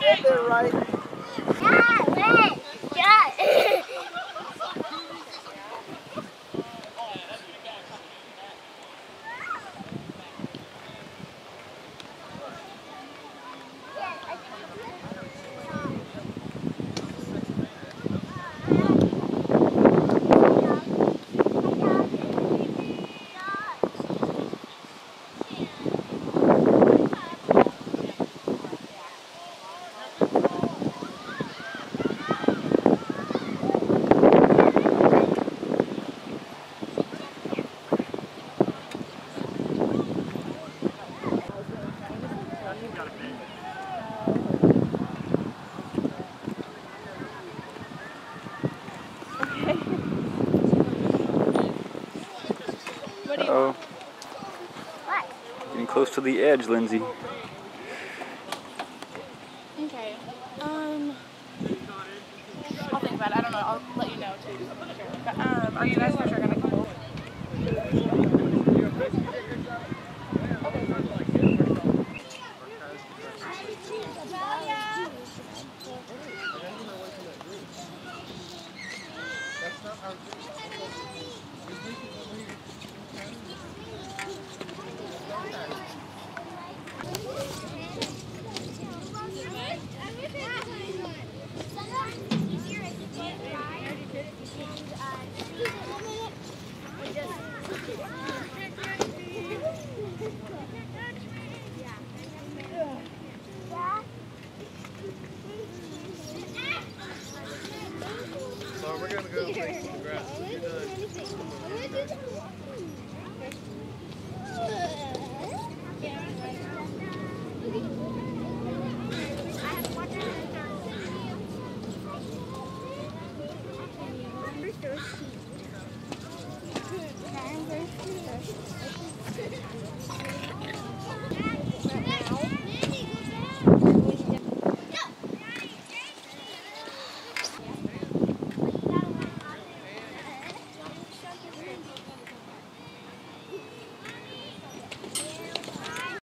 get there right. Uh-oh. What? Getting close to the edge, Lindsay. Okay. I'll think about it. I don't know. I'll let you know too. For sure. But, are you guys for sure gonna go? So we're gonna go take some grass.